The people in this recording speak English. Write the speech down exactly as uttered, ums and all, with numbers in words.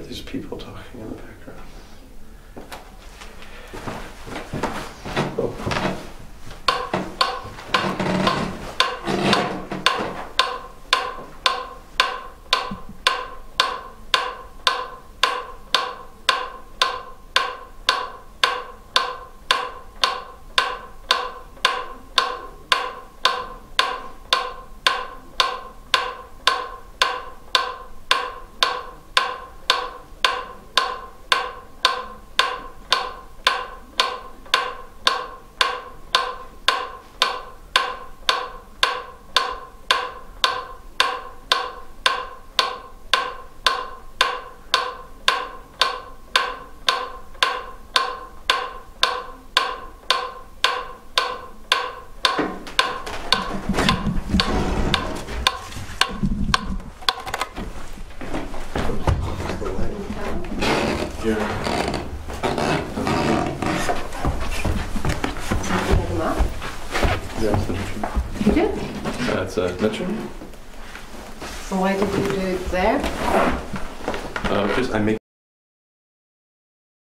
these people talking in the background? Oh. You did? That's a Mitchell. So why did you do it there? Uh, just I make